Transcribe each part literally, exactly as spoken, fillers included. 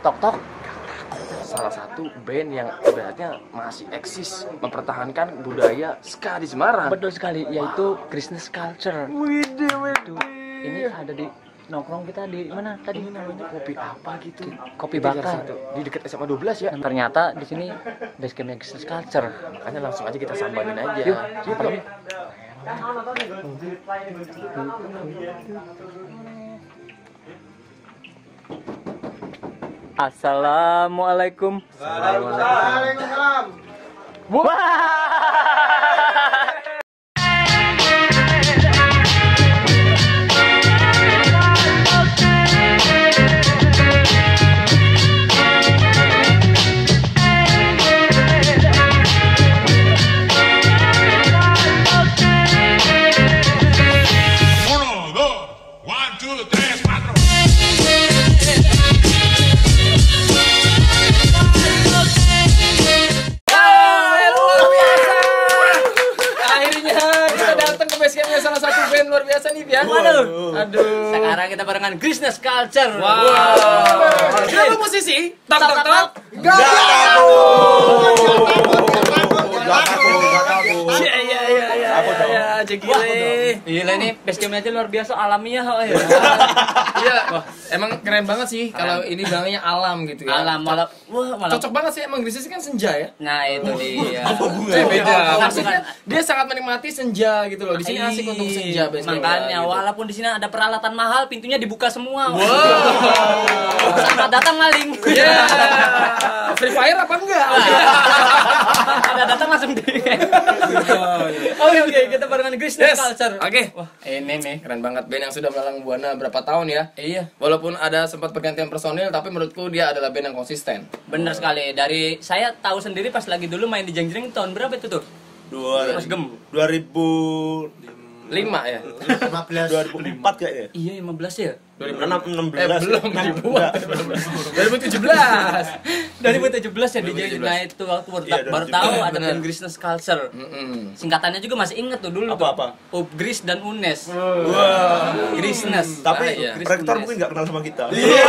Tok Tok. Salah satu band yang ibaratnya masih eksis mempertahankan budaya ska di Semarang. Betul sekali, yaitu Christmas Culture. Widih, widih. Ini ada di nongkrong kita di mana tadi? Ini namanya kopi apa gitu? Kopi Bakar. Di dekat S M A dua belas ya. Dan ternyata di sini base campnya Christmas Culture. Makanya langsung aja kita sambarin aja. Yuk, Yuk. Assalamualaikum. Waalaikumsalam. Wah. Uno, dos, one, two, tres, cuatro. Salah satu band luar biasa nih, Pian. Aduh. Aduh. Sekarang kita barengan Christmas Culture. Wow. Kita lu musisi. Tok tok tok. Gak takut. Gak takut. Iya iya iya iya. Ya, Jegile. Gila ini base campnya aja luar biasa alamiah kok ya. Iya. Wah, emang keren banget sih kalau ini bilangnya alam gitu ya. Alam malah wah malah. Cocok banget sih emang Grisnes kan senja ya. Nah, itu dia. Eh, beda. Bukan, Maksudnya bukan. dia sangat menikmati senja gitu loh. Di sini asik untuk senja biasanya. Makanya gitu. walaupun di sini ada peralatan mahal, pintunya dibuka semua. Wow. Saat datang maling. Iya. Free Fire apa enggak? Ada datang langsung di. Oke oke, kita barengan Christmas Yes. Culture. Oke. Wah, ini nih. Keren banget band yang sudah melalang buana berapa tahun ya. Iya, Walaupun ada sempat pergantian personil, tapi menurutku dia adalah band yang konsisten. bener sekali. Dari saya tahu sendiri pas lagi dulu main di Jangjreng tahun berapa itu tuh? Dua Mas Gem. dua ribu Lima ya? lima belas dua ribu empat kayaknya. Iya, lima belas ya. enam enam Eh belas. belum dibuat. dua ribu tujuh belas. dua ribu tujuh belas ya di Jangjreng. Nah, itu waktu baru, Iya, baru dua ribu tujuh belas. tahu ada Bener. band Christmas Culture. Mm-mm. Singkatannya juga masih inget tuh dulu. Apa-apa? tuh. Upgris dan Unes. Wah. Christmas. Tapi Ah, iya. rektor mungkin nggak kenal sama kita.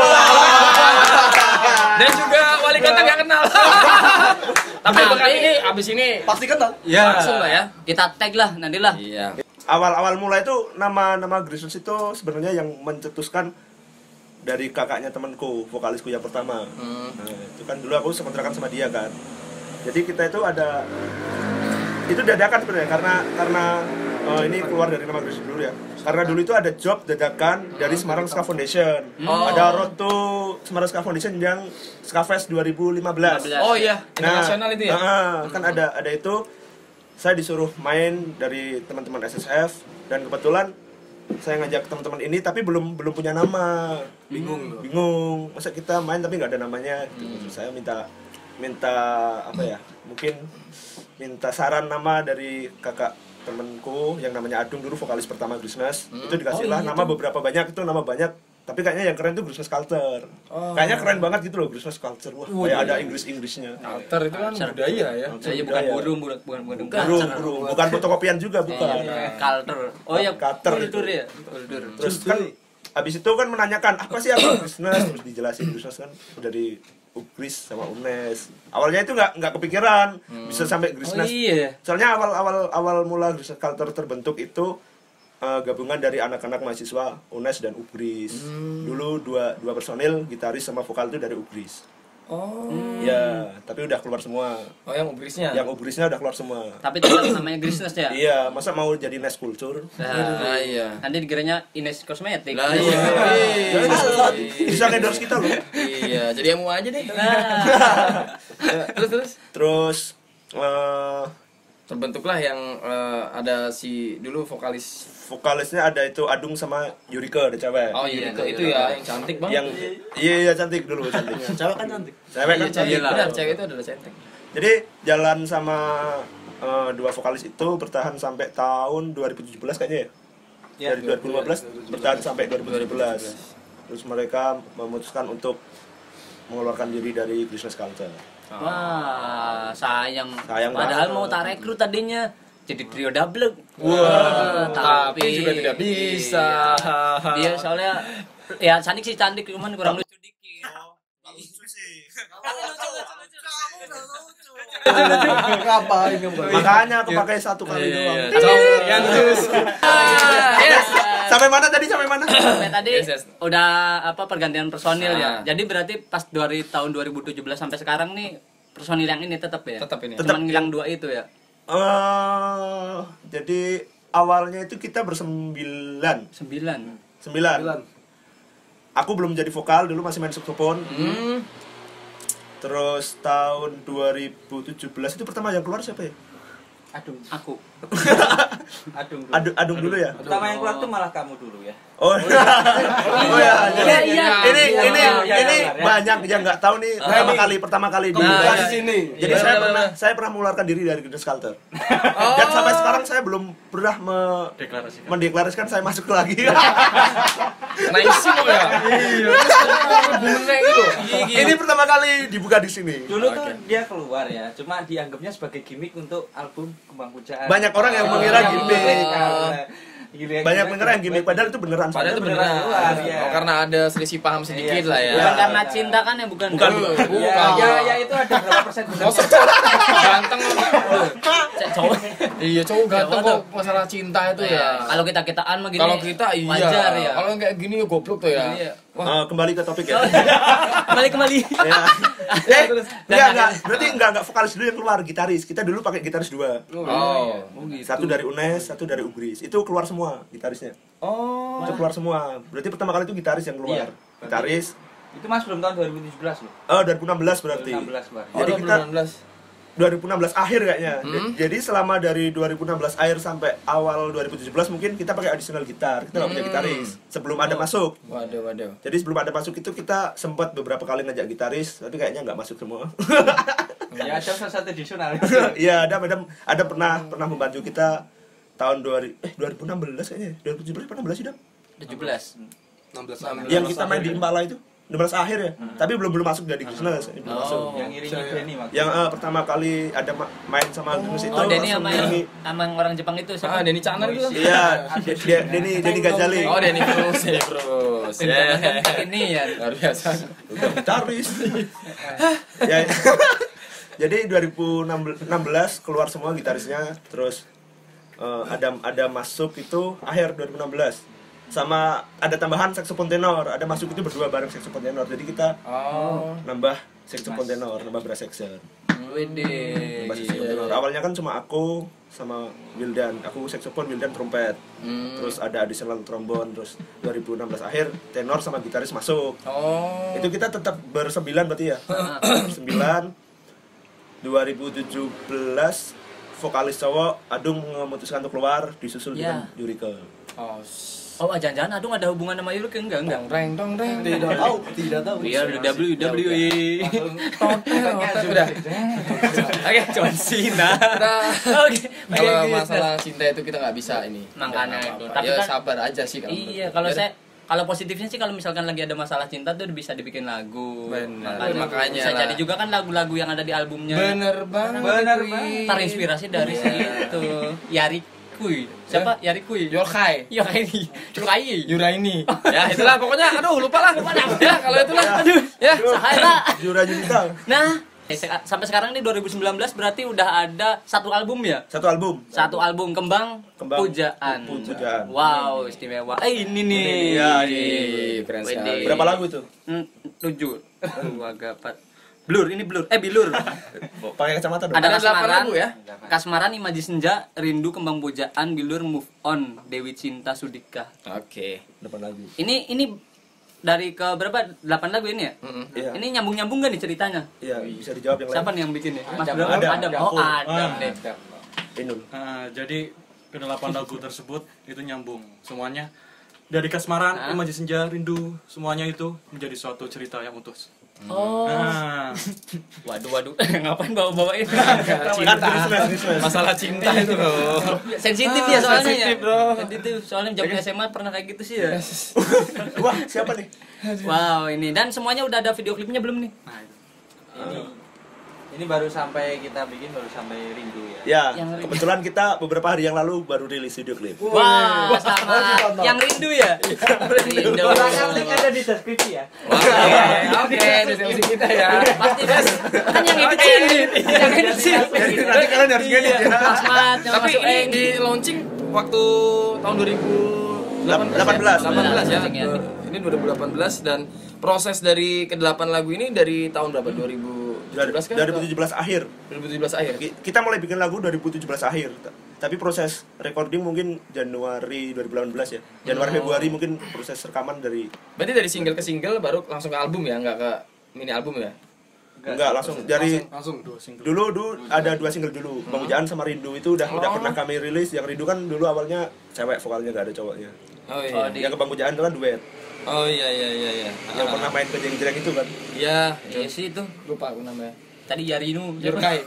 Dan juga wali kota nggak kenal. Tapi Tapi- bakal ini abis ini Pasti kenal. Ya, langsung lah ya. kita tag lah nanti lah. Iya. Awal-awal mulai itu nama-nama Grisnes itu sebenarnya yang mencetuskan dari kakaknya temanku, vokalisku yang pertama. Hmm. Nah, itu kan dulu aku sekontrakan sama dia kan. Jadi kita itu ada itu dadakan sebenarnya karena karena oh, ini keluar dari nama Grisnes dulu ya. Karena dulu itu ada job dadakan dari Semarang Ska Foundation. Oh. Ada road to Semarang Ska Foundation yang Ska Fest dua ribu lima belas. Oh iya, internasional itu ya. Nah, kan ada ada itu. Saya disuruh main dari teman-teman S S F dan kebetulan saya ngajak teman-teman ini tapi belum belum punya nama. Bingung. Bingung. Masa kita main tapi nggak ada namanya. Terus saya minta minta apa ya? Mungkin minta saran nama dari kakak temanku yang namanya Adung dulu vokalis pertama Grisnes. Itu dikasihlah nama beberapa banyak itu nama banyak. Tapi kayaknya yang keren itu Grisnes Culture. Kayaknya keren banget gitu loh Grisnes Culture. Wah, kayak ada Inggris-Inggrisnya. Alter itu kan budaya ya. Saya bukan budaya. burung, bukan bukan burung. Burung, burung. Bukan fotokopian juga, bukan. Culture. Oh ya, Culture kultur itu. ya. Kultur. Terus kan abis itu kan menanyakan apa sih apa Grisnes, terus dijelasin Grisnes kan dari Ugris sama Unes. Awalnya itu nggak nggak kepikiran bisa sampai Oh Grisnes. iya. Soalnya awal awal awal mula Grisnes Culture terbentuk itu eh, gabungan dari anak-anak mahasiswa Unes dan Ugris. Dulu dua dua personil gitaris sama vokal itu dari Ugris. Oh. Ya, tapi udah keluar semua. Oh yang Ugrisnya. Yang Ugrisnya udah keluar semua. Tapi tetap namanya Christmas ya. Iya, masa mau jadi Nes Culture? Nah, iya. Nanti dikiranya Ines Kosmetik. Lah iya. Bisa endorse kita loh. Iya, jadi emu aja deh. Nah, Terus terus Terus eh, terbentuklah yang eh, ada si dulu vokalis. vokalisnya ada itu Adung sama Yurika, ada cewek. Oh iya, itu, itu ya yang cantik banget. Yang iya iya cantik dulu cantik. Cewek kan cantik. Cewek kan Iya, cantik. cantik. Benar, cewek itu adalah cantik. Jadi jalan sama eh, dua vokalis itu bertahan sampai tahun dua ribu tujuh belas kayaknya ya. Dari dua ribu lima belas bertahan sampai dua ribu tujuh belas. Terus mereka memutuskan untuk mengeluarkan diri dari Grisnes Culture. wah, sayang. Sayang Padahal banget. mau tak rekrut tadinya jadi trio double. Wah, tapi juga tidak bisa. Dia soalnya ya cantik sih cantik cuman kurang lucu dikit. Ngapain kamu? Makanya aku pakai satu kali doang. Yang terus. Sampai mana tadi? Sampai mana? Sampai tadi Yes, yes. udah apa pergantian personil Ah. ya. Jadi berarti pas dari tahun dua ribu tujuh belas sampai sekarang nih personil yang ini tetap ya. Tetap ini. Cuman yang dua itu ya. Eh, jadi awalnya itu kita bersembilan. Sembilan. Sembilan. Aku belum jadi vokal, dulu masih main saxophone. Hmm. Terus tahun dua ribu tujuh belas itu pertama yang keluar siapa ya? Adung. Aku. Adung dulu. Adung, adung dulu ya? Pertama yang keluar tuh malah kamu dulu ya. Oh, oh ya, jadi Iya, iya. ini Iya, ini iya, iya, ini iya, iya. banyak yang nggak tahu nih pertama kali pertama kali di Nah, Bukan. di sini. Jadi Iya, saya benar, pernah benar. saya pernah mengeluarkan diri dari Genius Culture. Oh. Dan sampai sekarang saya belum pernah me- Deklarasikan. mendeklarasikan saya masuk lagi. Nice semua ya. Iya. Bener itu. Ini pertama kali dibuka di sini. Dulu tuh Oke. dia keluar ya, cuma dianggapnya sebagai gimmick untuk album Kembang Pujaan. Banyak orang yang mengira Yang gimmick. mengira, gimmick, Banyak gimmick, mengira yang gimmick padahal itu beneran. Padahal itu beneran beneran. keluar, iya. Oh, karena ada selisih paham sedikit Iya, lah ya. Bukan karena cinta kan ya, bukan. Bukan. Ya, ya, ya itu ada berapa persen Masa benernya? ganteng. Cek cowok. Iya, cowok ganteng Gawat kok masalah cinta itu Iya. ya. Kalau kita kitaan mah gini. Kalau kita iya. Wajar ya. Kalau kayak gini ya goblok tuh ya. Iya. Eh, kembali ke topik ya. Kembali kembali. Ya. Eh, Dan enggak, enggak. akhirnya- Berarti enggak enggak vokalis dulu yang keluar, gitaris. Kita dulu pakai gitaris dua. Oh. Satu dari U N E S, satu dari Ugris. Itu keluar semua gitarisnya. Oh. Itu keluar semua. Berarti pertama kali itu gitaris yang keluar. Iya. Gitaris. Itu Mas belum tahun dua ribu tujuh belas loh. Oh, dua ribu enam belas berarti. dua ribu enam belas keluar. Jadi Oh, kita dua ribu enam belas. dua ribu enam belas akhir kayaknya. Hmm. Jadi selama dari dua ribu enam belas akhir sampai awal dua ribu tujuh belas mungkin kita pakai additional gitar. Kita nggak punya Hmm. gitaris sebelum ada masuk. Waduh, waduh. Jadi sebelum ada masuk itu kita sempat beberapa kali ngajak gitaris, tapi kayaknya nggak masuk semua. Ya ada salah satu additional. Iya, ada ada ada pernah pernah membantu kita tahun dua ribu eh dua ribu enam belas kayaknya. dua ribu tujuh belas apa enam belas sih, Dam? tujuh belas. enam belas Yang kita main di Impala itu enam belas akhir ya. Tapi belum belum masuk dari Gusnes, belum Oh. masuk. Yang iringi Benny waktu. Yang eh, pertama kali ada ma- main sama Gus itu. Oh, Denny langsung sama yang nyanyi. sama yang orang Jepang itu Ah, siapa? Denny Chandra itu. Iya, De- De- Denny Denny Gazali. Oh, Denny Cruz, Denny Cruz. Ya. Ini ya. Luar biasa. Gitaris. Ya. Jadi dua ribu enam belas keluar semua gitarisnya, terus eh, ada ada masuk itu akhir dua ribu enam belas. Sama ada tambahan saxophone tenor, ada masuk itu berdua bareng saxophone tenor. Jadi kita Oh. nambah saxophone tenor, nambah brass section. Wede. Nambah saxophone tenor. Awalnya kan cuma aku sama Wildan, aku saxophone, Wildan trompet. Hmm. Terus ada additional trombone, terus dua ribu enam belas akhir tenor sama gitaris masuk. Oh. Itu kita tetap bersembilan berarti ya. Bersembilan. dua ribu tujuh belas vokalis cowok Adung memutuskan untuk keluar, disusul Ya. dengan Yurika. Oh. Oh, jangan-jangan Adung ada hubungan sama Yurika? Enggak, enggak. Dong reng dong reng. Tidak tahu, tidak tahu. We are the W W E. Udah. Oke, John Cena. Udah. Oke, Kalau oke, masalah cinta itu kita nggak bisa ini. Makanya Nggak itu. apa-apa. Tapi Ya kan- sabar aja sih kalau Iya, menurut- kalau Ya saya kalau positifnya sih kalau misalkan lagi ada masalah cinta tuh bisa dibikin lagu. Benar. Makanya, Makanya bisa lah. jadi juga kan lagu-lagu yang ada di albumnya. Bener banget. Bener Kui. banget. Terinspirasi dari situ. Yari Kui. Siapa? Yari Kui. Yorkai. Yokai. Yokai. Yuraini. Ya itulah pokoknya. Aduh lupa lah. Ya kalau itulah. Aduh. Ya. Sahara. Jura Junita, Nah, eh, se- sampai sekarang nih dua ribu sembilan belas berarti udah ada satu album ya? satu album. Satu album Kembang, Kembang Pujaan. Pu- Pujaan. Wow, istimewa. Eh ini nih. Iya, Ih, keren Wede. sekali. Berapa lagu itu? Hmm, tujuh. Dua gapat. Blur, ini blur. Eh, bilur. Pakai kacamata dong. Ada Ada delapan Kasmaran, lagu ya? Kasmaran, Imaji Senja, Rindu, Kembang Pujaan, Bilur, Move On, Dewi Cinta, Sudika. Oke. Depan lagu. Ini ini dari ke berapa? delapan lagu ini ya? Iya. Ini nyambung-nyambung gak nih ceritanya? Iya, bisa dijawab yang Siapa lain. nih yang bikin nih? Mas Adam. Bram? Adam. Adam. Adam. Oh, Aku. Adam Ah. deh. Inul. Nah, jadi kedelapan lagu tersebut itu nyambung semuanya dari Kasmaran, Imaji Senja, Rindu, semuanya itu menjadi suatu cerita yang utuh. Oh. Nah, Waduh, waduh. Ngapain bawa-bawain? Kan Christmas, Christmas. Masalah cinta itu loh. Sensitif ya soalnya sensitif, ya. bro. Sensitif. Soalnya zaman S M A pernah kayak gitu sih ya. Wah, siapa nih? Wow, ini dan semuanya udah ada video klipnya belum nih? nah itu. Ini Ini baru sampai kita bikin baru sampai Rindu ya. Ya, Yang- kebetulan kita beberapa hari yang lalu baru rilis video klip. Wah, sama yang rindu ya. Rindu. Link ada di deskripsi ya. Oke, deskripsi kita ya. Pasti kan kan yang edit sini. Yang edit sini. Nanti kalian harus ngedit ya. Asmat yang Tapi masuk ini eh, di launching waktu tahun dua ribu delapan belas delapan belas. ya? delapan belas ya. Launching ya. Ini dua ribu delapan belas dan proses dari kedelapan lagu ini dari tahun berapa? dua ribu tujuh belas kan? dua ribu tujuh belas akhir. dua ribu tujuh belas akhir. Ki- Kita mulai bikin lagu dua ribu tujuh belas akhir. T- Tapi proses recording mungkin Januari dua ribu delapan belas ya. Januari Oh. Februari mungkin proses rekaman dari Berarti dari single ke single baru langsung ke album ya, nggak ke mini album ya? enggak langsung dari Langsung. Dua single. dulu dulu ada dua single dulu. Bang Ujaan sama Rindu itu udah udah Oh. pernah kami rilis. Yang Rindu kan dulu awalnya cewek vokalnya nggak ada cowoknya. Oh iya. Oh, di- Yang ke Bang Ujaan itu kan duet. Oh iya iya iya iya. Yang Ah. pernah main ke jeng-jeng itu kan. Iya, Iya sih itu. lupa aku namanya. Tadi Yarinu. Jurkai.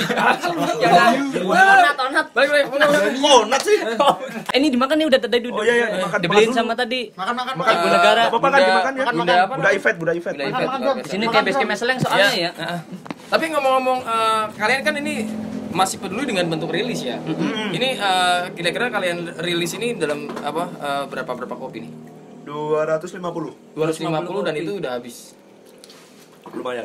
Onat, onat. Balik balik. Oh, nat sih. Eh, ini dimakan nih udah tadi duduk. Oh iya iya, dimakan. Dibeliin Makan sama dulu. tadi. Makan makan Makan Ibu negara. Apa-apa kan Bunda- dimakan ya? makan, Bunda makan apa? Bunda Ifet, Bunda Ifet. Bunda Makan, Ifet. makan, Oke. Bang. Di sini kayak base camp Meseleng soalnya ya. Heeh. Tapi ngomong-ngomong eh, kalian kan ini masih peduli dengan bentuk rilis ya. Ini eh, kira-kira kalian rilis ini dalam apa eh, berapa berapa kopi nih? dua ratus lima puluh. dua ratus lima puluh dan itu udah habis. Lumayan.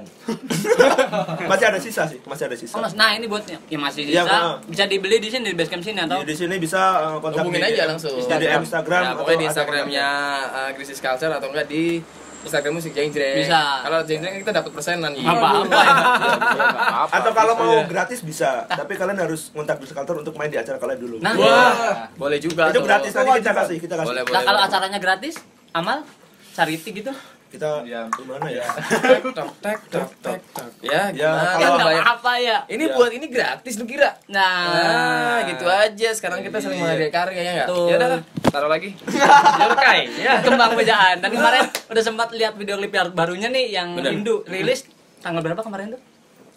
Masih ada sisa sih, masih ada sisa. Oh, Mas, nah ini buatnya. Ya masih Iya, bisa. Pak. Bisa dibeli di sini di base camp sini atau Di, di sini bisa uh, kontak Hubungin di- aja langsung. di D M Instagram Ya, atau pokoknya di ada Instagramnya uh, Krisis Culture atau enggak di Instagram musik Jeng-Jreng. Bisa. Kalau Jeng-Jreng kita dapat persenan. Iya. Apa-apa ya. kontak. Atau kalau mau gratis bisa, tapi kalian harus kontak Krisis Culture untuk main di acara kalian dulu. Nah, Wah, boleh juga. itu tuh. gratis nanti kita kasih, kita kasih. Boleh, Nah, boleh. kalau boleh. acaranya gratis, amal charity gitu. Kita Ya. gimana ya? Tek, tek, tek, tek, tek, tek. Ya, Ya, gimana? Ya kalau enggak bayar- apa ya. Ini Ya. buat ini gratis lu kira? Nah, Nah, gitu aja. Sekarang kita saling menghargai karya ya enggak? Betul. Ya udah, taruh lagi. Jurkai. Ya. kembang bejaan. Dan kemarin udah sempat lihat video klip yang barunya nih yang Bener. Rindu rilis tanggal berapa kemarin tuh?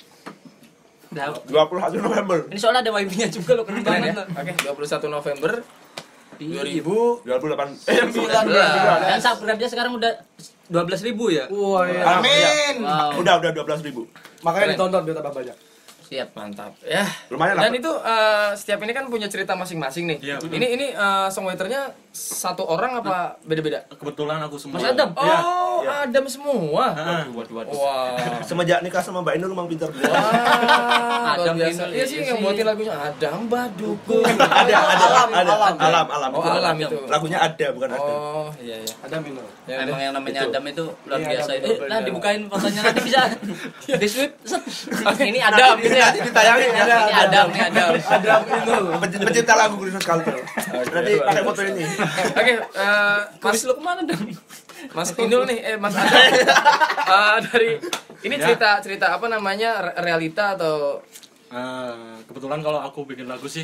Udah. dua puluh satu November Ini soalnya ada wifi-nya juga loh, keren Keren banget ya? loh. Oke, dua puluh satu November dua Iya. ribu dua puluh delapan eh sembilan sembilan belas. Dan subscribe-nya sekarang udah dua belas ribu ya. Wah, iya. Amin. Wow. Udah udah dua belas ribu. Makanya Keren. ditonton biar tambah banyak. Siap. Mantap. Ya. Lumayan Dan lah. itu eh, setiap ini kan punya cerita masing-masing nih. Iya, betul. Ini ini eh, songwriter-nya satu orang apa beda-beda? Kebetulan aku semua. Mas Adam. Oh, Iya. Adam semua. Ah. Waduh, waduh. Wah. Semenjak nikah sama Mbak Inul memang pintar. Wah, luar Adam biasa. Inul Iya itu sih yang sih. buatin lagunya Adam Baduku. ada ada Alam, ada alam. alam alam Oh, itu. alam itu. Lagunya ada bukan ada. Oh, iya iya. Ada minum. Ya, Emang udah. yang namanya Itu. Adam itu luar Iya, biasa. Adam Eh, bener. nah dibukain fotonya nanti bisa di sweep. set. Ini Adam gitu ya. Nanti ditayangin ya. Ini Adam, ini Adam. Ada minum. Penc- Pencinta lagu Krisis Culture. Nanti pakai foto ini. Oke, eh, Mas Mas lu kemana dong? Mas Inul nih, eh Mas Adam. Eh, dari ini Ya. cerita cerita apa namanya re- realita atau Eh, kebetulan kalau aku bikin lagu sih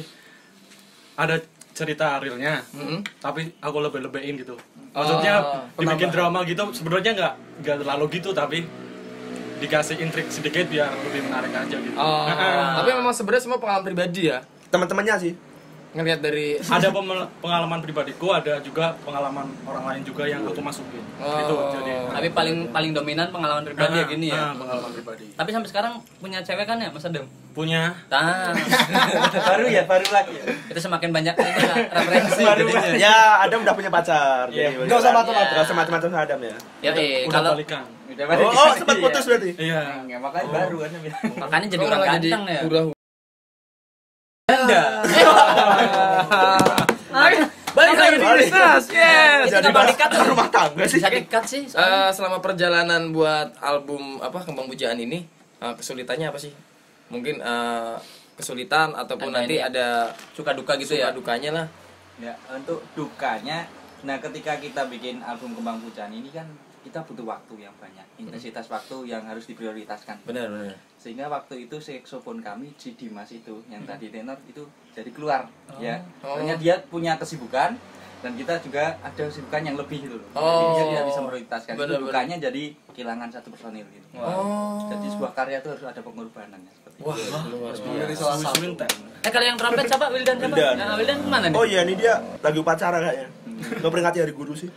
ada cerita realnya, Mm-mm. tapi aku lebih-lebihin gitu. Maksudnya Oh, dibikin penambahan. drama gitu, sebenarnya nggak nggak terlalu gitu, tapi dikasih intrik sedikit biar lebih menarik aja gitu. Oh, tapi memang sebenarnya semua pengalaman pribadi ya. Teman-temannya sih. Ngelihat dari Ada pemel- pengalaman pribadiku, ada juga pengalaman orang lain juga yang aku masukin. Oh. Itu jadi. Tapi paling paling dominan pengalaman pribadi ya Ah, gini ah, ya. pengalaman pribadi. Tapi sampai sekarang punya cewek kan ya Mas Adam? Punya. Nah, Baru ya, baru lagi. itu semakin banyak ini lah, referensi Baru jadinya. Ya, Adam udah punya pacar. Iya. Jadi Nggak usah bagaimana? macam-macam. Nggak usah macam-macam sama Adam ya. Ya eh Udah kalau balikan. Udah Oh, oh sempat putus berarti. Iya. Ya, makanya baru kan bilang. makanya jadi Kok orang malah jadi ganteng ya. udah Anda. balik lagi di Balik. Krisnas. Yes. Itu Jadi nggak bahas dikat tuh. rumah tangga sih. Bisa dikat sih. Eh, selama perjalanan buat album apa Kembang Pujaan ini eh, kesulitannya apa sih? Mungkin eh, kesulitan ataupun Ada nanti ini. ada Suka duka gitu suka ya. dukanya lah. Ya, untuk dukanya, nah ketika kita bikin album Kembang Pujaan ini kan kita butuh waktu yang banyak, intensitas waktu yang harus diprioritaskan. Benar benar. Sehingga waktu itu saksofon kami si Dimas itu yang tadi tenor itu jadi keluar, ya. Oh. Soalnya dia punya kesibukan dan kita juga ada kesibukan yang lebih gitu loh. Oh. Jadi dia tidak bisa prioritaskan. Itu Benar-benar. dukanya jadi kehilangan satu personil gitu. Oh. Jadi sebuah karya itu harus ada pengorbanan ya, seperti Wah, itu. luar Dari biasa. salah satu. Winter. Eh kalau yang trompet siapa? Wildan siapa? Wildan. Nah, Wildan kemana nih? Oh iya, ini dia lagi upacara kayaknya. Nggak peringati hari guru sih.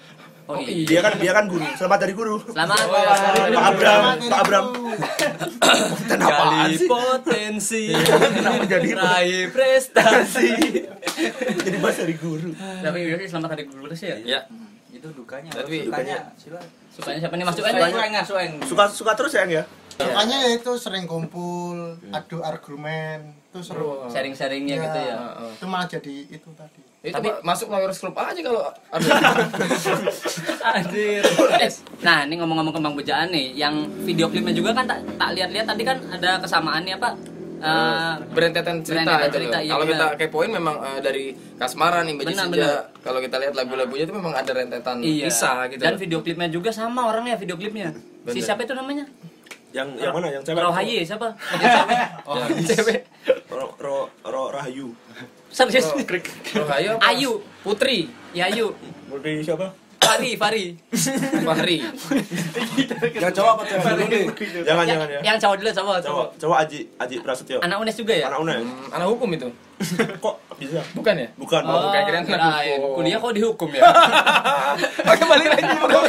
Oh iya. Dia kan dia kan guru. Selamat dari guru. Selamat. Pak Abram, Pak Abram. Konten apaan Gali sih? potensi. Kenapa jadi raih prestasi. Jadi bahas dari guru. Tapi biasanya selamat hari guru terus ya. Ya. Itu dukanya. Tapi- dukanya silakan. Sukanya siapa nih Mas Duan? Sueng, sueng, sueng. Suka suka terus ya, ya? Makanya itu sering kumpul, adu argumen, itu seru. Sharing-sharingnya gitu ya. Itu malah jadi itu tadi. Itu Tapi- Pak, masuk Lawyers Club aja kalau ada. Anjir. Eh, nah, ini ngomong-ngomong kembang bujaan nih, yang video klipnya juga kan tak tak lihat-lihat tadi kan ada kesamaannya Pak. Eh, Berentetan cerita, Berentetan gitu. cerita, iya Kalau kita benar. kepoin memang eh, dari Kasmaran nih Baji Benar, Senja. benar. Kalau kita lihat lagu-lagunya itu memang ada rentetan iya. kisah gitu. Dan video klipnya juga sama orangnya video klipnya. Si Bener. siapa itu namanya? Yang yang mana? Yang cewek? Rohaye siapa? Yang cewek. Oh, Cewek. Ro Ro Ro Rahayu. Serius. Rohayu apa? Ayu. Putri. Ya Ayu. Berarti siapa? Fari, Fari. Fahri. Yang cowok apa cewek dulu nih? Jangan Yang, jangan ya. yang cowok dulu cowok. Cowok, cowok Aji, Aji Prasetyo. Anak UNES juga ya? Anak UNES. Hmm, anak hukum itu. Kok bisa? Bukan ya? Bukan. Oh, kayak kirain anak kirain. hukum. Kuliah kok dihukum ya? Oke, balik lagi bro.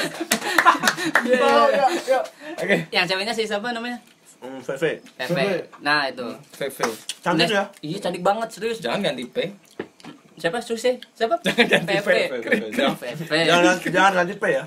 Oke. Yang ceweknya si siapa namanya? Hmm, V V. Pepe. Nah, itu. V V. Cantik Unes- ya? Iya, cantik banget serius. Jangan ganti P. Siapa Susi? Siapa? Jangan ganti Pepe. V. Pepe. Jangan jangan lanjut P ya.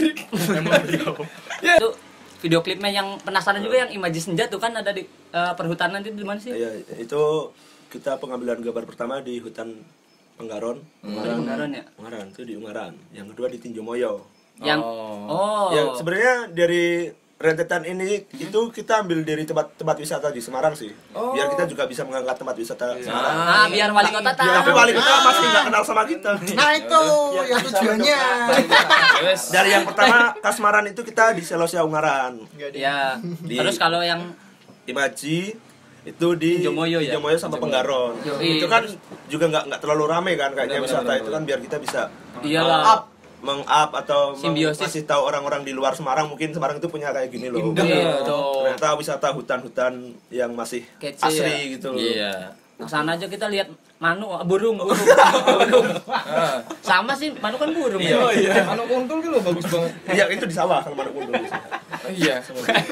Itu video klipnya yang penasaran juga yang Imaji Senja tuh kan ada di eh, perhutanan itu di mana sih? Iya, itu kita pengambilan gambar pertama di hutan Penggaron. Ungaran. Ungaran ya? Ungaran itu di Ungaran. Yang kedua di Tinjomoyo. Yang Oh. oh. Yang sebenarnya dari rentetan ini itu kita ambil dari tempat-tempat wisata di Semarang sih. Biar kita juga bisa mengangkat tempat wisata Semarang. Ah, biar wali kota tahu. Tapi wali kota masih nggak kenal sama kita. Nah itu yang tujuannya. Wes. Dari yang pertama Kasmaran itu kita di Selosia Ungaran. Ya. Di- Terus kalau yang Imaji itu di Tinjomoyo ya? Tinjomoyo sama Penggaron. Yoi. Itu kan juga nggak nggak terlalu rame kan kayaknya Benar, wisata benar, itu kan biar kita bisa iyalah. meng-up atau meng- Simbiosis. kasih tahu orang-orang di luar Semarang mungkin Semarang itu punya kayak gini loh. Gitu. Ternyata wisata hutan-hutan yang masih Kece asli ya? gitu loh. Iya. Nah, sana aja kita lihat manu, burung, burung. burung. Sama sih, manu kan burung ya. Oh iya. Anu kuntul gitu bagus banget. Iya itu di sawah kalau mana pun. Iya.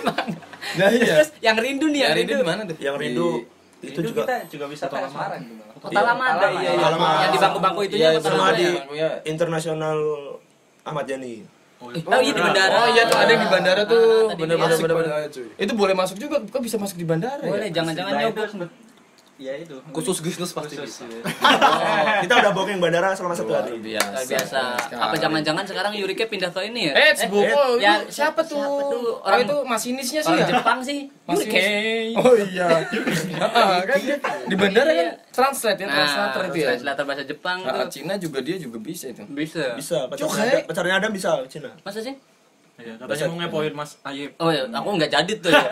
Nah iya. Terus yang rindu nih, yang Hari ini rindu. di mana tuh? Yang rindu Itu itu juga kita juga wisata ke Semarang gitu. Kota Lama ada, iya, iya. Kota Lama. Yang di bangku-bangku itu Iya, ya, Kota sama Lama di ya. Iya. Internasional Ahmad Yani. Oh iya di bandara. Oh iya tuh ada yang di bandara tuh. Ah, tadi Bener-bener dia- bener-bener. Itu boleh masuk juga. Kok bisa masuk di bandara ya? Boleh, jangan-jangan Nah, nyobot. itu ya itu. Khusus bisnis pasti bisa. Kita udah booking bandara selama satu hari. Biasa. Luar biasa. Apa jangan-jangan sekarang Yurike pindah ke ini ya? Eh, Bu, oh, ya, lu siapa tuh? siapa tuh? Orang Orang- itu masinisnya sih Orang ya? Jepang sih. Masinis. Yurike. Oh iya. Heeh, kan dia di bandara kan translate ya, Nah, translator itu ya. translator bahasa Jepang Nah, tuh. Cina juga dia juga bisa itu. Bisa. Bisa, pacarnya Cukai. ada, pacarnya ada bisa Cina. Masa sih? Iya, katanya mau ngepoin Mas Ayib. Oh ya, aku nggak jadi tuh ya.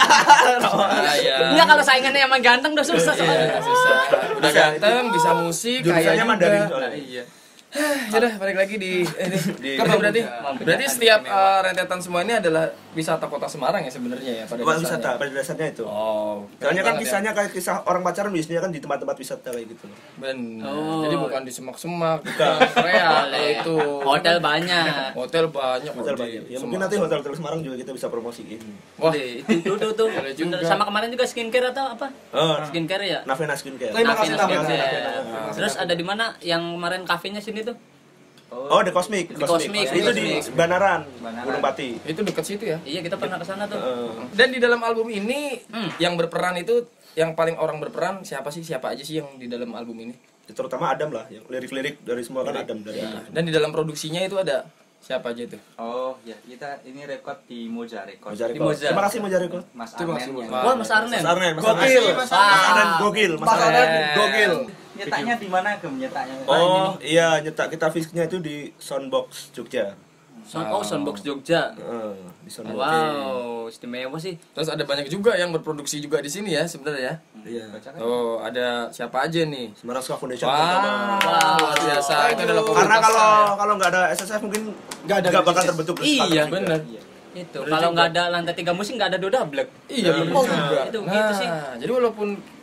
Ah, iya. Enggak, kalau saingannya emang ganteng udah susah soalnya. Susah. Udah ganteng, bisa musik, Jurusannya kaya juga. Mandarin soalnya. Nah, iya. Yaudah, balik lagi di ini. Di- Apa berarti? Mampu Berarti jangan setiap istimewa. uh, rentetan semua ini adalah wisata kota Semarang ya sebenarnya ya pada Tempat dasarnya. wisata pada dasarnya itu. Oh. Soalnya kan keren banget kisahnya kayak kisah orang pacaran biasanya kan di tempat-tempat wisata kayak gitu. ya. Benar. Oh. Jadi bukan di semak-semak, Bukan. real Boleh. itu. Hotel banyak. Hotel banyak. Hotel kok di banyak. Ya mungkin Semarang. nanti hotel-hotel Semarang juga kita bisa promosiin. Wah, Itu tuh tuh tuh. Boleh juga. Sama kemarin juga skincare atau apa? Oh, Skincare ya? Navena Skincare. Terima Navina kasih, Navina. Skincare. Navina. Terus ada di mana yang kemarin kafenya sini tuh? Oh, The Cosmic. The Cosmic. Itu di Cosmic. Banaran, Banaran. Gunung Pati. itu dekat situ ya. Iya, kita pernah ke sana tuh. Heeh. Dan di dalam album ini Hmm. yang berperan itu yang paling orang berperan siapa sih? Siapa aja sih yang di dalam album ini? Ya, terutama Adam lah, yang lirik-lirik dari semua kan Adam dari Ya. Adam. Dan di dalam produksinya itu ada siapa aja itu? Oh ya, kita ini rekod di Moja Record. Moja Di Record. Moja. Terima kasih Moja Record. Mas Terima Arnen kasih, yang- Mas. Wah, Mas Arnen. Mas Arnen, Mas Gokil, Arnen. Mas Mas Arnen. Arnen gokil, Mas Mas Arnen. Arnen gokil. Nyetaknya di mana ke nyetaknya? Oh, iya nyetak kita fisiknya itu di Soundbox Jogja. Sound, oh, Soundbox Jogja. Heeh, di Soundbox. Wow, istimewa sih. Terus ada banyak juga yang berproduksi juga di sini ya sebenarnya. Iya. Oh, ada siapa aja nih? Semarang Ska Foundation Wah, pertama. luar biasa. Itu adalah Karena komunitas. kalau kalau nggak ada S S F mungkin Nggak ada nggak bakal bisnis. terbentuk. Iya, Ska juga. bener. Itu kalau nggak ada lantai tiga musik nggak ada dodablek. Iya, bener Oh, juga. itu Nah, gitu sih. jadi walaupun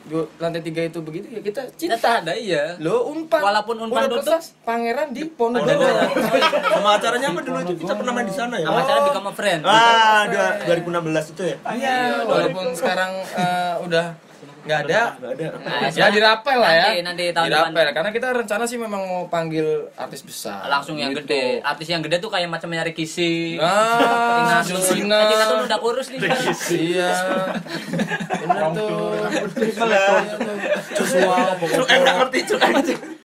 dua, lantai tiga itu begitu ya kita Kita cinta. ada iya. Lo Unpad. Walaupun Unpad Udah tutup. kelas pangeran di Oh, Ponorogo. sama acaranya apa dulu itu kita pernah main di sana ya? Sama cara become a friend. Ah, dua ribu enam belas itu ya? Iya, walaupun sekarang eh, udah nggak ada. Nggak ada. Nah, Ya dirapel lah ya. Nanti, nanti tahun dirapel. depan. Karena kita rencana sih memang mau panggil artis besar. Langsung yang Gitu. gede. Artis yang gede tuh kayak macam nyari kisi. Ah, Tina John tuh. Cena. Tina tuh udah kurus nih. Iya. Bener tuh. Joshua, Cuk, eh nggak ngerti, cuk.